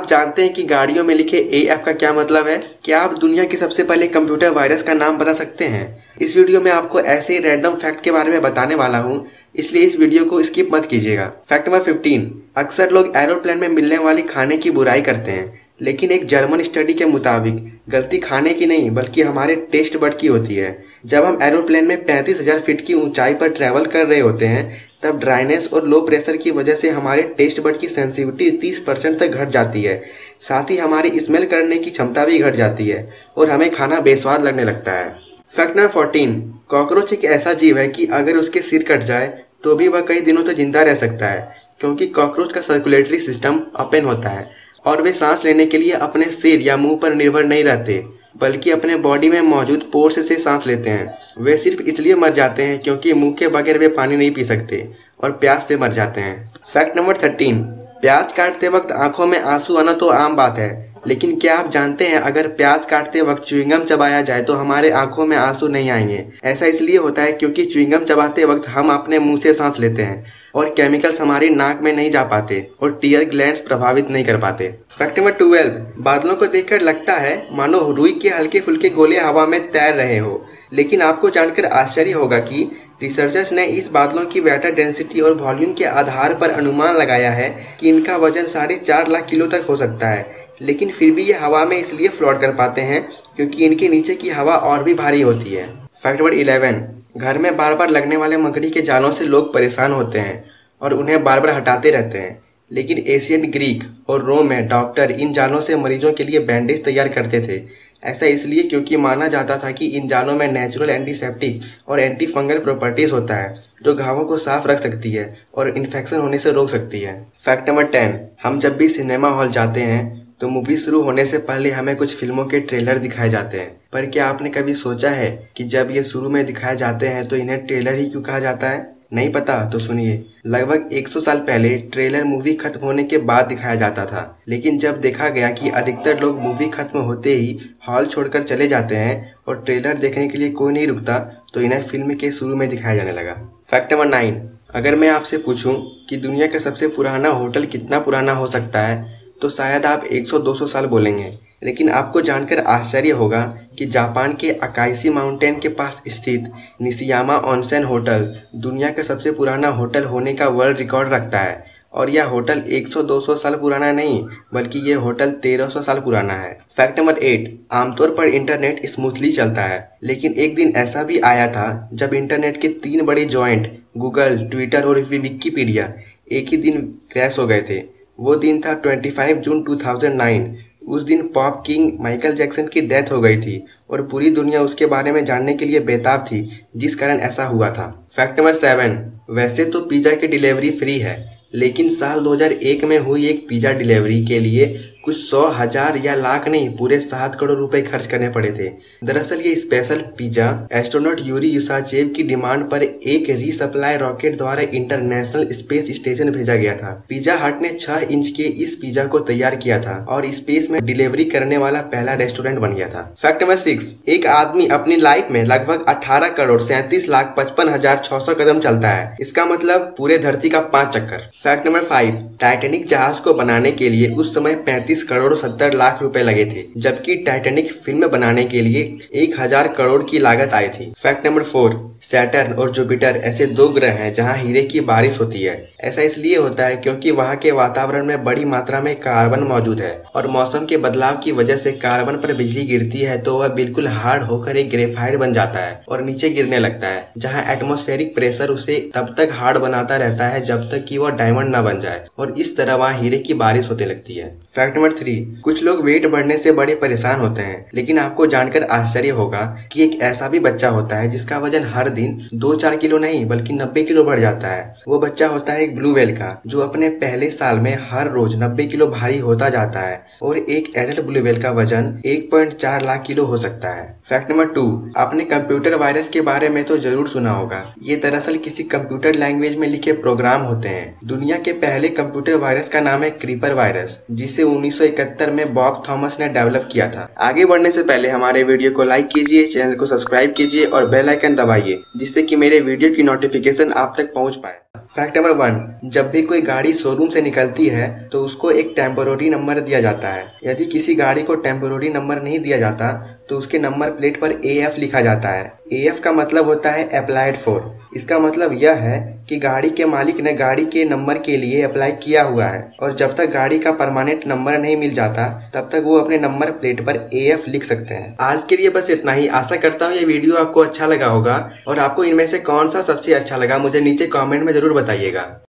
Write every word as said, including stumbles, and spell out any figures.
जानते हैं कि गाड़ियों में लिखे ए एफ का क्या मतलब है? क्या आप दुनिया के सबसे पहले कंप्यूटर वायरस का नाम बता सकते हैं? इस वीडियो में आपको ऐसे ही रैंडम फैक्ट के बारे में बताने वाला हूँ, इसलिए इस वीडियो को स्किप मत कीजिएगा। फैक्ट नंबर फिफ्टीन, अक्सर लोग एरोप्लेन में मिलने वाली खाने की बुराई करते हैं, लेकिन एक जर्मन स्टडी के मुताबिक गलती खाने की नहीं बल्कि हमारे टेस्ट बड की होती है। जब हम एरोप्लेन में पैंतीस हजार फीट की ऊंचाई पर ट्रैवल कर रहे होते हैं, तब ड्राइनेस और लो प्रेशर की वजह से हमारे टेस्ट बड की सेंसिटिविटी तीस परसेंट तक घट जाती है। साथ ही हमारी स्मेल करने की क्षमता भी घट जाती है और हमें खाना बेस्वाद लगने लगता है। फैक्ट नंबर फोर्टीन, कॉकरोच एक ऐसा जीव है कि अगर उसके सिर कट जाए तो भी वह कई दिनों तक जिंदा रह सकता है, क्योंकि कॉकरोच का सर्कुलेटरी सिस्टम ओपन होता है और वे सांस लेने के लिए अपने सिर या मुंह पर निर्भर नहीं रहते, बल्कि अपने बॉडी में मौजूद पोर्स से सांस लेते हैं। वे सिर्फ इसलिए मर जाते हैं क्योंकि मुंह के बगैर वे पानी नहीं पी सकते और प्यास से मर जाते हैं। फैक्ट नंबर थर्टीन, प्याज काटते वक्त आंखों में आंसू आना तो आम बात है, लेकिन क्या आप जानते हैं अगर प्याज काटते वक्त च्युइंगम चबाया जाए तो हमारे आंखों में आंसू नहीं आएंगे? ऐसा इसलिए होता है क्योंकि च्युइंगम चबाते वक्त हम अपने मुंह से सांस लेते हैं और केमिकल्स हमारी नाक में नहीं जा पाते और टीयर ग्लैंड्स प्रभावित नहीं कर पाते। फैक्ट नंबर ट्वेल्व, बादलों को देखकर लगता है मानो रुई के हल्के फुल्के गोले हवा में तैर रहे हो, लेकिन आपको जानकर आश्चर्य होगा कि रिसर्चर्स ने इस बादलों की वाटर डेंसिटी और वॉल्यूम के आधार पर अनुमान लगाया है कि इनका वजन साढ़े चार लाख किलो तक हो सकता है, लेकिन फिर भी ये हवा में इसलिए फ्लोट कर पाते हैं क्योंकि इनके नीचे की हवा और भी भारी होती है। फैक्ट नंबर इलेवन, घर में बार बार लगने वाले मकड़ी के जालों से लोग परेशान होते हैं और उन्हें बार बार हटाते रहते हैं, लेकिन एशियन ग्रीक और रोम में डॉक्टर इन जालों से मरीजों के लिए बैंडेज तैयार करते थे। ऐसा इसलिए क्योंकि माना जाता था कि इन जालों में नेचुरल एंटीसेप्टिक और एंटी फंगल प्रॉपर्टीज होता है, जो घावों को साफ रख सकती है और इन्फेक्शन होने से रोक सकती है। फैक्ट नंबर टेन, हम जब भी सिनेमा हॉल जाते हैं तो मूवी शुरू होने से पहले हमें कुछ फिल्मों के ट्रेलर दिखाए जाते हैं, पर क्या आपने कभी सोचा है कि जब ये शुरू में दिखाए जाते हैं तो इन्हें ट्रेलर ही क्यों कहा जाता है? नहीं पता? तो सुनिए। लगभग सौ साल पहले ट्रेलर मूवी खत्म होने के बाद दिखाया जाता था, लेकिन जब देखा गया कि अधिकतर लोग मूवी खत्म होते ही हॉल छोड़कर चले जाते हैं और ट्रेलर देखने के लिए कोई नहीं रुकता, तो इन्हें फिल्म के शुरू में दिखाया जाने लगा। फैक्ट नंबर नाइन, अगर मैं आपसे पूछूं कि दुनिया का सबसे पुराना होटल कितना पुराना हो सकता है, तो शायद आप सौ दो सौ साल बोलेंगे, लेकिन आपको जानकर आश्चर्य होगा कि जापान के अकाईशी माउंटेन के पास स्थित निशियामा ओनसेन होटल दुनिया का सबसे पुराना होटल होने का वर्ल्ड रिकॉर्ड रखता है। और यह होटल सौ दो सौ साल पुराना नहीं, बल्कि ये होटल तेरह सौ साल पुराना है। फैक्ट नंबर एट, आमतौर पर इंटरनेट स्मूथली चलता है, लेकिन एक दिन ऐसा भी आया था जब इंटरनेट के तीन बड़े जॉइंट गूगल, ट्विटर और विकिपीडिया एक ही दिन क्रैश हो गए थे। वो दिन था पच्चीस जून दो हज़ार नौ। उस दिन पॉप किंग माइकल जैक्सन की डेथ हो गई थी और पूरी दुनिया उसके बारे में जानने के लिए बेताब थी, जिस कारण ऐसा हुआ था। फैक्ट नंबर सेवन, वैसे तो पिज़्ज़ा की डिलीवरी फ्री है, लेकिन साल दो हज़ार एक में हुई एक पिज़्ज़ा डिलीवरी के लिए कुछ सौ हजार या लाख नहीं पूरे सात करोड़ रुपए खर्च करने पड़े थे। दरअसल ये special pizza astronaut Yuri Usachev की डिमांड पर एक रीसप्लाई रॉकेट द्वारा इंटरनेशनल स्पेस स्टेशन भेजा गया था। पिज़्ज़ा हट ने छह इंच के इस पिज़्ज़ा को तैयार किया था और स्पेस में डिलीवरी करने वाला पहला रेस्टोरेंट बन गया था। फैक्ट नंबर सिक्स, एक आदमी अपनी लाइफ में लगभग अठारह करोड़ सैंतीस लाख पचपन हजार छह सौ कदम चलता है, इसका मतलब पूरे धरती का पांच चक्कर। फैक्ट नंबर फाइव, टाइटैनिक जहाज को बनाने के लिए उस समय पैंतीस करोड़ सत्तर लाख रुपए लगे थे, जबकि टाइटैनिक फिल्म बनाने के लिए एक हजार करोड़ की लागत आई थी। फैक्ट नंबर फोर, सैटर्न और जुपिटर ऐसे दो ग्रह हैं जहां हीरे की बारिश होती है। ऐसा इसलिए होता है क्योंकि वहां के वातावरण में बड़ी मात्रा में कार्बन मौजूद है और मौसम के बदलाव की वजह से कार्बन पर बिजली गिरती है तो वह बिल्कुल हार्ड होकर एक ग्रेफाइट बन जाता है और नीचे गिरने लगता है, जहां एटमॉस्फेरिक प्रेशर उसे तब तक हार्ड बनाता रहता है जब तक कि वह डायमंड न बन जाए, और इस तरह वहां हीरे की बारिश होने लगती है। फैक्ट नंबर थ्री, कुछ लोग वेट बढ़ने से बड़े परेशान होते हैं, लेकिन आपको जानकर आश्चर्य होगा कि एक ऐसा भी बच्चा होता है जिसका वजन हर दिन दो चार किलो नहीं बल्कि नब्बे किलो बढ़ जाता है। वो बच्चा होता है एक ब्लू व्हेल का, जो अपने पहले साल में हर रोज नब्बे किलो भारी होता जाता है और एक एडल्ट ब्लू व्हेल का वजन एक पॉइंट चार लाख किलो हो सकता है। फैक्ट नंबर टू, आपने कंप्यूटर वायरस के बारे में तो जरूर सुना होगा। ये दरअसल किसी कंप्यूटर लैंग्वेज में लिखे प्रोग्राम होते हैं। दुनिया के पहले कंप्यूटर वायरस का नाम है क्रीपर वायरस, जिसे उन्नीस उन्नीस सौ इकहत्तर में बॉब थॉमस ने डेवलप किया था। आगे बढ़ने से पहले हमारे वीडियो को लाइक कीजिए, चैनल को सब्सक्राइब कीजिए और बेल आइकन दबाइए, जिससे कि मेरे वीडियो की नोटिफिकेशन आप तक पहुंच पाए। फैक्ट नंबर वन, जब भी कोई गाड़ी शोरूम से निकलती है तो उसको एक टेम्पोररी नंबर दिया जाता है। यदि किसी गाड़ी को टेम्पोररी नंबर नहीं दिया जाता तो उसके नंबर प्लेट पर ए एफ लिखा जाता है। ए एफ का मतलब होता है अप्लाइड फॉर। इसका मतलब यह है कि गाड़ी के मालिक ने गाड़ी के नंबर के लिए अप्लाई किया हुआ है और जब तक गाड़ी का परमानेंट नंबर नहीं मिल जाता तब तक वो अपने नंबर प्लेट पर ए एफ लिख सकते हैं। आज के लिए बस इतना ही। आशा करता हूँ ये वीडियो आपको अच्छा लगा होगा और आपको इनमें से कौन सा सबसे अच्छा लगा मुझे नीचे कमेंट में जरूर बताइएगा।